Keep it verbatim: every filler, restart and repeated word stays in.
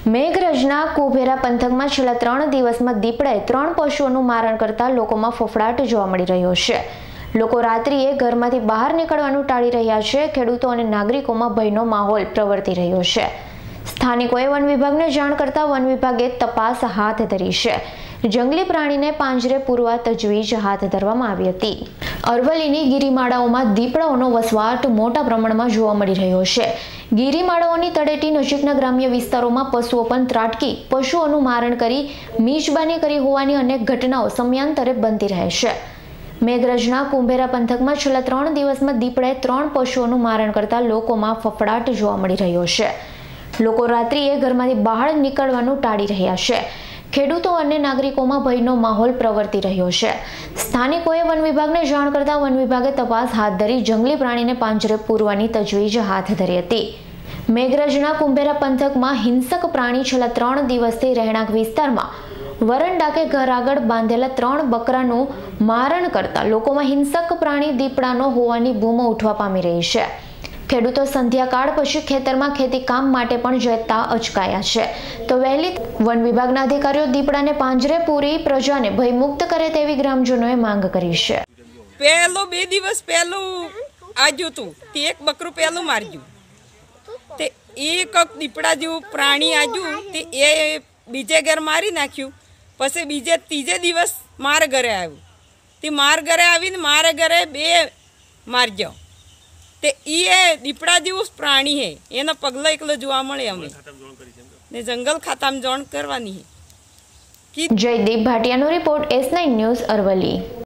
મેઘરજના કુબેરા પંથકમાં છેલ્લા ત્રણ દિવસમાં દીપડાએ ત્રણ પશુઓનું મારણ કરતા લોકોમાં ફફડાટ જોવા મળી રહ્યો છે। લોકો રાત્રિએ ઘરમાંથી બહાર નીકળવાનું ટાળી રહ્યા છે। ખેડૂતો અને નાગરિકોમાં ભયનો માહોલ પ્રવર્તી રહ્યો છે। સ્થાનિકોએ વન વિભાગને જાણ કરતા વન વિભાગે તપાસ હાથ ધરી છે। જંગલી પ્રાણીને પાંજરે પૂરવા તજવીજ હાથ ધરવામાં આવી હતી। અરવલ્લીની ગિરિમાળાઓમાં દીપડાઓનો વસવાટ મોટા પ્રમાણમાં જોવા મળી રહ્યો છે। ગિરિમાળાઓની તળેટી નજીકના ગ્રામ્ય વિસ્તારોમાં પશુઓ પણ ત્રાટકી પશુઓનું મારણ કરી મીજબાની કરી હોવાની અનેક ઘટનાઓ સમયાંતરે બનતી રહે છે। મેઘરજના કુંભેરા પંથકમાં છેલ્લા ત્રણ દિવસમાં દીપડાએ ત્રણ પશુઓનું મારણ કરતા લોકોમાં ફફડાટ જોવા મળી રહ્યો છે। લોકો રાત્રિએ ઘરમાંથી બહાર નીકળવાનું ટાળી રહ્યા છે। ખેડૂતો અને નાગરિકોમાં ભયનો માહોલ પ્રવર્તી રહ્યો છે। સ્થાનિકોએ વન વિભાગને જાણ કરતા વન વિભાગે તપાસ હાથ ધરી જંગલી પ્રાણીને પાંજરે પૂરવાની તજવીજ હાથ ધરી હતી। મેઘરજના કુંભેરા પંથકમાં હિંસક પ્રાણી છેલ્લા ત્રણ દિવસથી રહેણાંક વિસ્તારમાં વરંડા કે ઘર આગળ બાંધેલા ત્રણ બકરાનું મારણ કરતા લોકોમાં હિંસક પ્રાણી દીપડાનો હોવાની બૂમો ઉઠવા પામી રહી છે। ખેડૂતો સંધ્યાકાળ પછી ખેતરમાં ખેતી કામ માટે પણ જતા અચકાયા છે। તો વહેલી વન વિભાગના અધિકારીઓ દીપડાને પાંજરે પૂરી પ્રજાને ભયમુક્ત કરે તેવી ગ્રામજનોએ માંગ કરી છે। પહેલો બે દિવસ પહેલું આજ્યું હતું તે એક બકરું પહેલું માર્યું તે એક દીપડા જેવું પ્રાણી આજ્યું તે એ બીજે ઘર મારી નાખ્યું। પછી બીજે ત્રીજે દિવસ મારા ઘરે આવ્યું તે મારા ઘરે આવીને મારા ઘરે બે મારજો તે એ દીપડા જેવું પ્રાણી હે એના પગલા એકલો જોવા મળે અમે ને જંગલ ખાતામાં જાણ કરવાની। જયદીપ ભાટિયાનો report S nine news Aravalli.